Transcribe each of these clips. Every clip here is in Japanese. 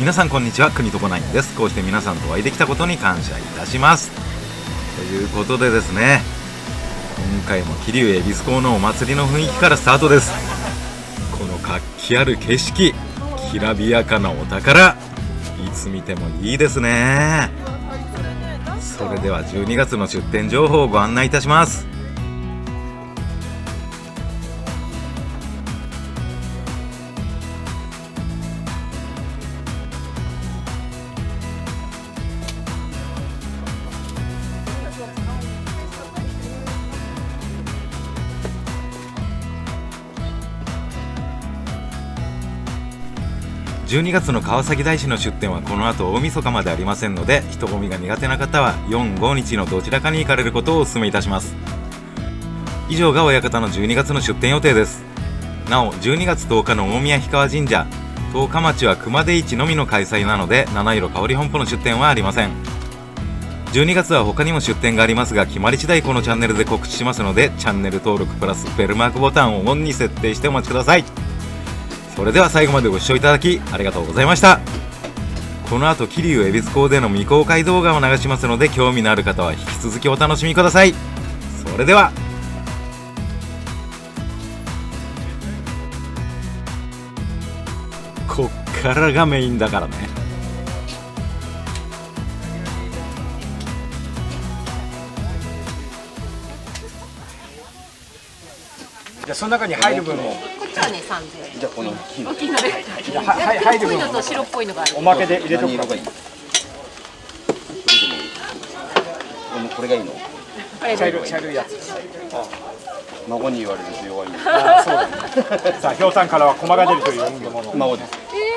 皆さんこんにちは、国とこないんです。こうして皆さんとお会いできたことに感謝いたします。ということでですね、今回も桐生恵比寿港のお祭りの雰囲気からスタートです。この活気ある景色、きらびやかなお宝、いつ見てもいいですね。それでは12月の出店情報をご案内いたします。12月の川崎大師の出店はこの後大晦日までありませんので、人混みが苦手な方は4、5日のどちらかに行かれることをお勧めいたします。以上が親方の12月の出店予定です。なお12月10日の大宮氷川神社十日町は熊手市のみの開催なので、七色香り本舗の出店はありません。12月は他にも出店がありますが、決まり次第このチャンネルで告知しますので、チャンネル登録プラスベルマークボタンをオンに設定してお待ちください。それでは最後までご視聴いただきありがとうございました。この後桐生恵比寿港での未公開動画を流しますので、興味のある方は引き続きお楽しみください。それではこっからがメインだからね。 じゃあその中に入る分もこっちはね3000円。 じゃあこの大きいの大きいので。 入る分黒っぽいのと白っぽいのがある。 おまけで入れとくか。 これがいいの。 茶色いやつ。 孫に言われると弱いんで。 ああ、そうだね。さあ、ひょうたんからは駒が出るという縁起物。 孫です。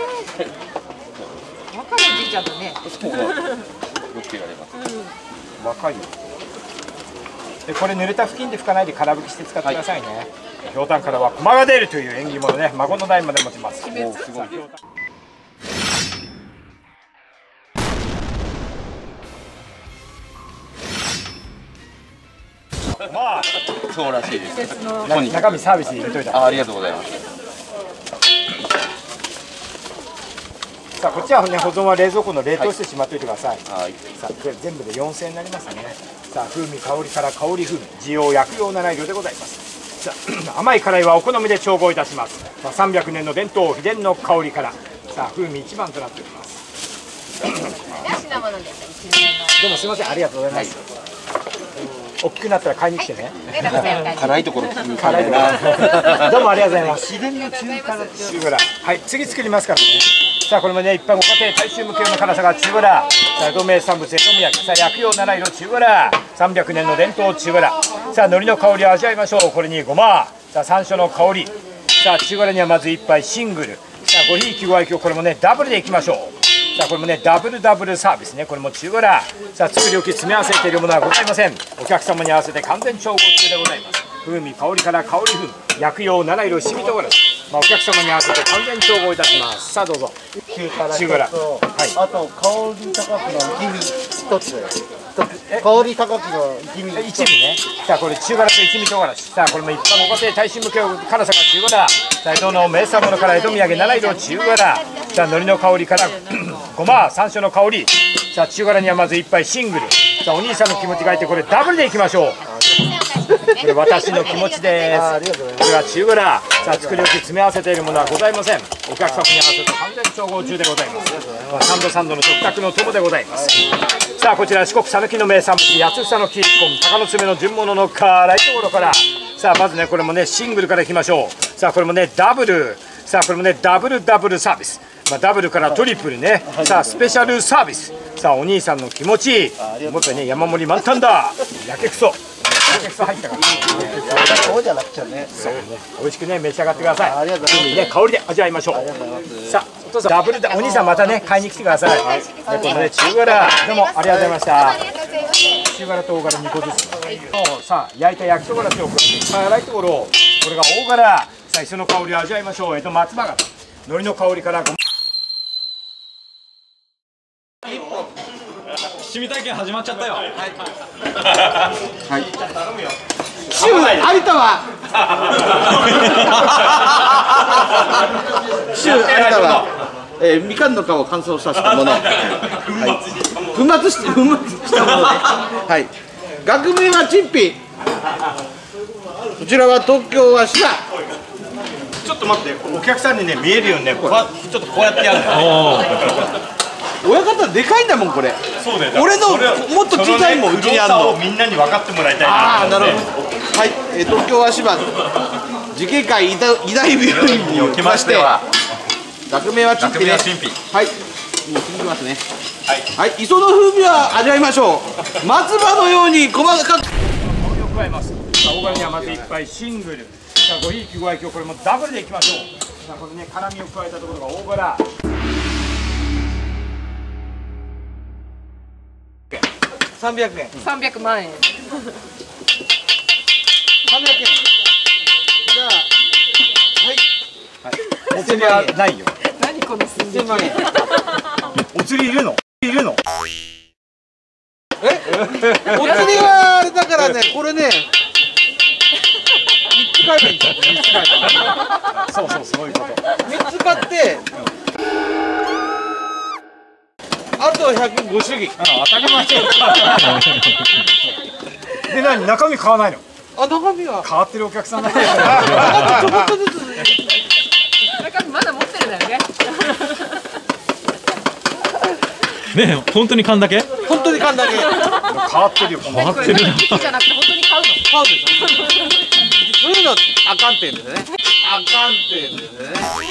若いおじいちゃんだね。 そうよく言われます。 若いよ。でこれ濡れた布巾で拭かないで空拭きして使ってくださいね。ひょうたんからは駒が出るという縁起物ね。孫の代まで持ちます。 おー、すごい。 まあ、 そうらしいです。 中身サービスに入れといた。 ありがとうございます。 さあ、こっちはね、保存は冷蔵庫の冷凍してしまっておいてください。 はい。 さあ、これ全部で4000円になりますね。さあ、風味香りから香り風味、滋養薬用七色でございます。さあ、甘い辛いはお好みで調合いたします。さあ、300年の伝統秘伝の香りから、さあ、風味一番となっております。どうもすみません、ありがとうございます。大きくなったら買いに来てね。 辛いところ辛辛いところ。どうもありがとうございます。 自然の中辛。 中辛。はい、次作りますからね。さあ、これもね、一般ご家庭大衆向け用の辛さが中辛。さあ、同名産物江戸土産。さあ、薬用七色中辛。300年の伝統中辛。さあ、海苔の香りを味わいましょう。これにごま。さあ、山椒の香り。さあ、中辛にはまず一杯シングル。さあ、ごひいきご愛嬌、これもね、ダブルでいきましょう。さあ、これもね、ダブルサービスね。これも中辛。さあ、作り置き詰め合わせているものはございません。お客様に合わせて完全調合中でございます。風味香りから香り風味、薬用七色七味唐辛子。まあ、お客様に合わせて完全調合いたします。さあ、どうぞ。 中辛中辛。 あと香り高くの一味一つ。香り高くの一味一味ね。さあ、これ中辛と一味唐辛子。さあ、これも一般ご家庭大衆向けの辛さが中辛。さあ、江戸の名産物から江戸土産七色中辛。さあ、海苔の香りからごま山椒の香り。さあ、中辛にはまず一杯シングル。さあ、お兄さんの気持ちがいて、これダブルでいきましょう。これ私の気持ちです。これは中辛。さあ、作り置き詰め合わせているものはございません。お客様に合わせて完全調合中でございます。まあ、サンドの食卓の友でございます。さあ、こちら四国讃岐の名産物、八房の切り込み、鷹の爪の純物の辛いところから。さあ、まずね、これもね、シングルからいきましょう。さあ、これもね、ダブル。さあ、これもね、ダブルサービス。まあ、ダブルからトリプルね。さあ、スペシャルサービス。さあ、お兄さんの気持ち。もっとね、山盛り満タンだ。やけくそ。やけくそ入ったから。 そうじゃなくちゃね。 そうね、美味しくね、召し上がってください。 ありがとうございます。 ね、香りで味わいましょう。さあ、お父さん、ダブルお兄さんまたね、買いに来てください。ね、このね、中辛、どうもありがとうございました。中辛と大辛2個ずつ。さあ、焼いた焼きそばらしを辛いところを、これが大辛。さあ、磯の香りを味わいましょう。松葉が海苔の香りから七味体験始まっちゃったよ。はい。 シュウ有田はシュウ有田はみかんの皮を乾燥させたもの、はい、粉末したものね。はい。学名はチンピ。こちらは東京はシダ。 ちょっと待って、お客さんにね見えるようにね、ちょっとこうやってやるの。 親方でかいんだもんこれ。 そうだよ。 俺のもっと小さいもんうちにあるの。 みんなに分かってもらいたいああ、 なと思って。 なるほど。はい、東京は芝慈恵会医大病院におきましては学名はチンピね。はい、もう次いきますね。はい、磯の風味は味わいましょう。松葉のように細かく香りを加えます。さあ、大柄にはまず1杯シングル。さあ、5ひいき5焼きをこれもダブルでいきましょう。さあ、これね、辛みを加えたところが大柄。 300円。 300万円。 300円。じゃあ、はい。 お釣りはないよ。 何この寸劇。 1000万円。 お釣りいるの？いるの？ お釣りはあれだからね、これね、3つ買えばいいんだよ。3つ買えば。 そうそう、そういうこと。 3つ買って、あとは100ご祝儀。 当たり前で、何、中身買わないの？ あ、中身は変わってるお客さんだね。 あとちょこっとずつ。 中身まだ持ってるんだよね。 ねえ、本当に缶だけ？ 本当に缶だけ。 変わってるよ、この。 変わってるな。 じゃなくて本当に買うの。 買うんですよ。そういうのあかんてんですね。あかんてんですね。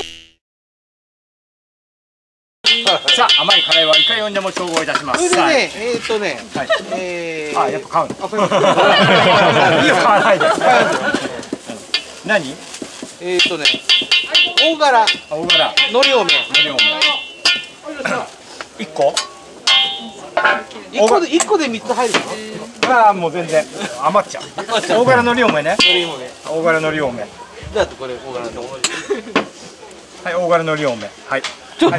さあ、甘いカレーはいかようにでも調合いたします。 それでね、 あ、やっぱ買うの。 あ、これいいよ、 買わないで。何？ 大柄、 大柄。 のり多め。 1個 1個で3つ入るの？ ああ、もう全然余っちゃう。大柄のり多めね。 のり多め。 大柄のり多め。 じゃあこれ大柄の。 はい、大柄のり多め。はい。はい。はい。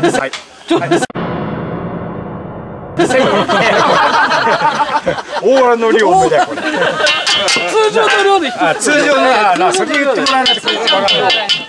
大柄のり多めだよこれ。 通常の量であ、通常ね。あ、それ言ってもらわないと分かんない。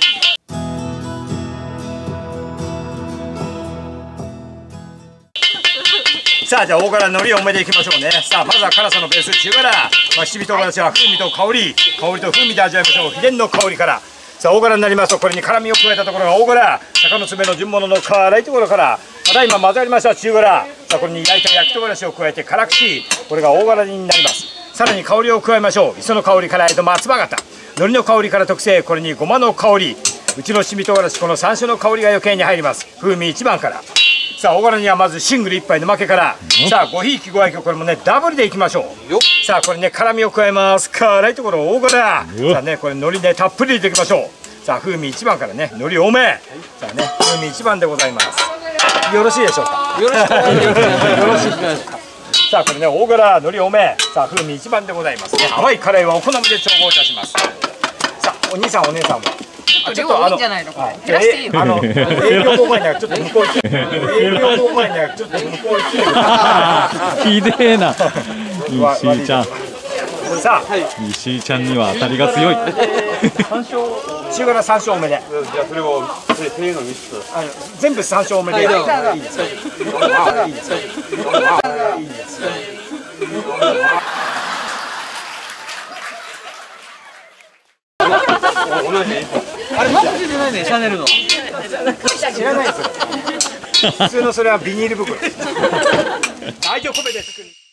さあ、じゃあ大柄のり多めでいきましょうね。さあ、まずは辛さのベース中辛、七味唐辛子は風味と香りと風味で味わいましょう。秘伝の香りから。さあ、大柄になりますとこれに辛みを加えたところが大柄、鷹の爪の順物の辛いところから、ただいま混ざりました中辛。さあ、これに焼いた焼き唐辛子を加えて辛口、これが大柄になります。さらに香りを加えましょう。磯の香りから松葉型、海苔の香りから特製、これにごまの香り、うちの七味唐辛子、この山椒の香りが余計に入ります。風味一番から。さあ、大柄にはまずシングル1杯の負けから、さあ、5ひいき5焼きをこれもねダブルでいきましょう。さあ、これね辛みを加えます。辛いところ大柄。さあね、これ海苔ねたっぷり入れていきましょう。さあ、風味1番からね海苔多め。さあね、風味1番でございます。よろしいでしょうか？ よろしくお願いします。 さあ、これね大柄海苔多め。さあ、風味1番でございますね。甘いカレーはお好みで調合いたします。さあ、お兄さんお姉さんはちょっと多いんじゃないのこれ。減らしていいの。 営業妨害にはちょっと向こう行って。営業妨害にはちょっと向こう行って。 ひでえな。石井ちゃん。 さあ、 石井ちゃんには当たりが強い。 中辛山椒多めで。 じゃあそれを手の3つ。 全部山椒多めで。いいですか？いいですか？いいですか？ あれマックスじゃないね、シャネルの。 知らないですよ。普通のそれはビニール袋です。愛情込めて作る。